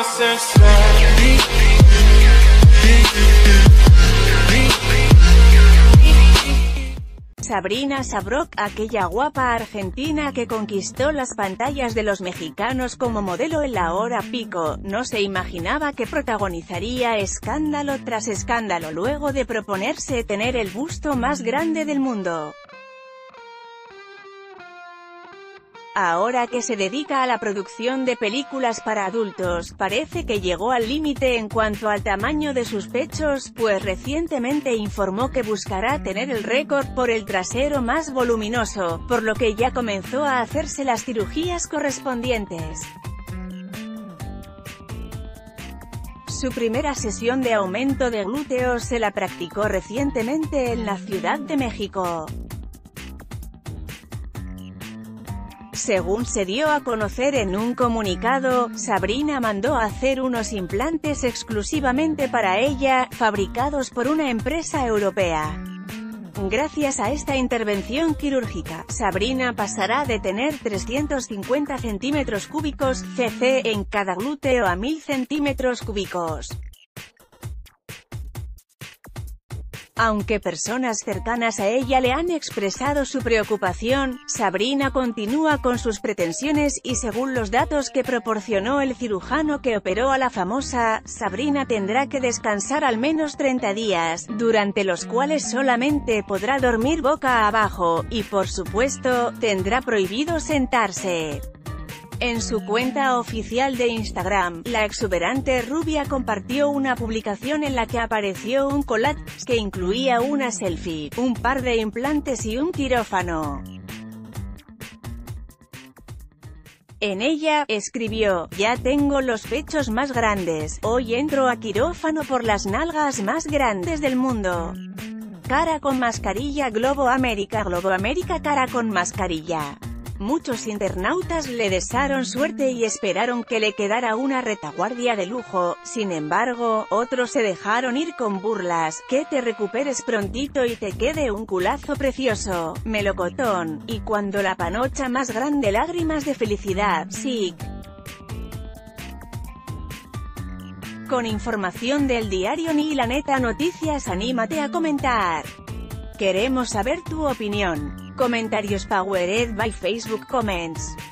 Sabrina Sabrok, aquella guapa argentina que conquistó las pantallas de los mexicanos como modelo en la hora pico, no se imaginaba que protagonizaría escándalo tras escándalo luego de proponerse tener el busto más grande del mundo. Ahora que se dedica a la producción de películas para adultos, parece que llegó al límite en cuanto al tamaño de sus pechos, pues recientemente informó que buscará tener el récord por el trasero más voluminoso, por lo que ya comenzó a hacerse las cirugías correspondientes. Su primera sesión de aumento de glúteos se la practicó recientemente en la Ciudad de México. Según se dio a conocer en un comunicado, Sabrina mandó a hacer unos implantes exclusivamente para ella, fabricados por una empresa europea. Gracias a esta intervención quirúrgica, Sabrina pasará de tener 350 centímetros cúbicos cc en cada glúteo a 1000 centímetros cúbicos. Aunque personas cercanas a ella le han expresado su preocupación, Sabrina continúa con sus pretensiones y según los datos que proporcionó el cirujano que operó a la famosa, Sabrina tendrá que descansar al menos 30 días, durante los cuales solamente podrá dormir boca abajo, y por supuesto, tendrá prohibido sentarse. En su cuenta oficial de Instagram, la exuberante rubia compartió una publicación en la que apareció un collage que incluía una selfie, un par de implantes y un quirófano. En ella, escribió: "Ya tengo los pechos más grandes, hoy entro a quirófano por las nalgas más grandes del mundo. Cara con mascarilla Globo América cara con mascarilla". Muchos internautas le desearon suerte y esperaron que le quedara una retaguardia de lujo, sin embargo, otros se dejaron ir con burlas: "Que te recuperes prontito y te quede un culazo precioso, melocotón", y cuando la panocha más grande lágrimas de felicidad, sí. Con información del diario Ni La Neta Noticias, anímate a comentar. Queremos saber tu opinión. Comentarios powered by Facebook Comments.